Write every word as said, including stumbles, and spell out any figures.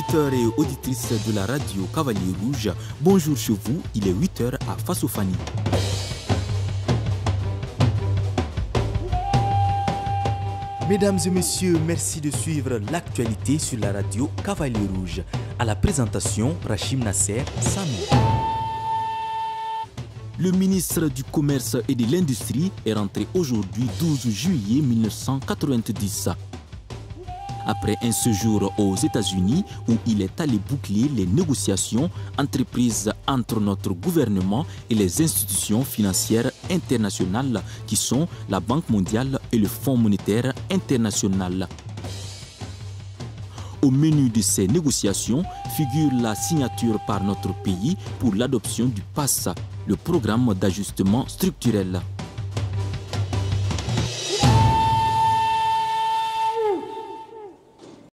Auditeurs et auditrices de la radio Cavalier Rouge, bonjour chez vous, il est huit heures à Fassofani. Mesdames et messieurs, merci de suivre l'actualité sur la radio Cavalier Rouge. À la présentation, Rachim Nasser, Samy. Le ministre du Commerce et de l'Industrie est rentré aujourd'hui douze juillet mille neuf cent quatre-vingt-dix. Après un séjour aux États-Unis où il est allé boucler les négociations entreprises entre notre gouvernement et les institutions financières internationales qui sont la Banque mondiale et le Fonds monétaire international. Au menu de ces négociations figure la signature par notre pays pour l'adoption du P A S, le programme d'ajustement structurel.